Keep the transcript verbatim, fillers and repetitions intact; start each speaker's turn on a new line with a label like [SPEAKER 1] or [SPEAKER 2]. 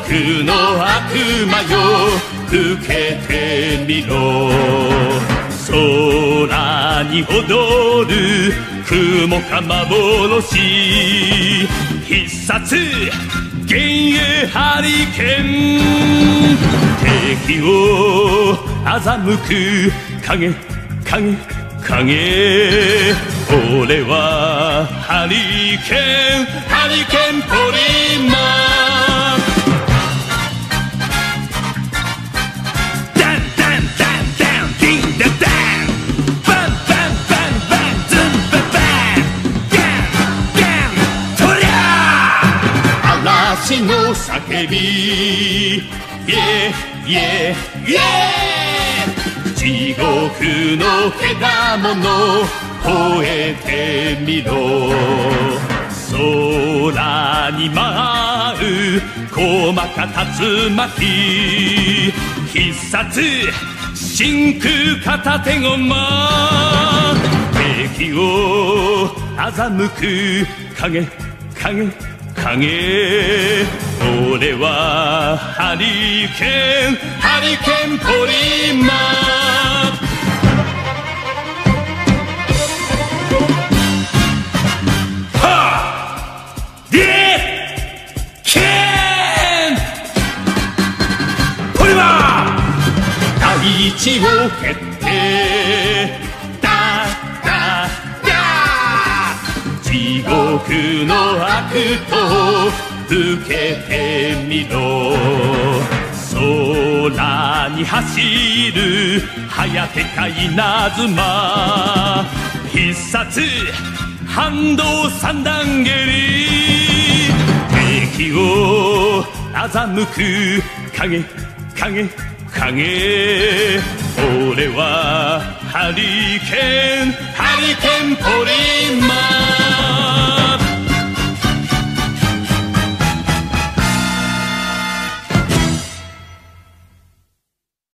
[SPEAKER 1] 獄の悪魔よ受けてみろ。空に踊る雲か幻、必殺幻影ハリケーン。敵を欺く影影影、俺はハリケーンハリケーンポリマン。ダンダンダンダンディンダダン、バンバンバンバンズンババン、ガンガンとりゃ嵐の叫び、イエイエイエー、地獄の獣吠えてみろ。空に舞う細か竜巻、必殺真空片手駒、敵を欺く影影影、俺はハリケーンハリケーンポリマン。大地を蹴ってダーダーダー、地獄の悪と受けてみろ。空に走る早手か稲妻、必殺反動三段蹴り、敵を欺く影影影、俺はハリケーンハリケーンポリ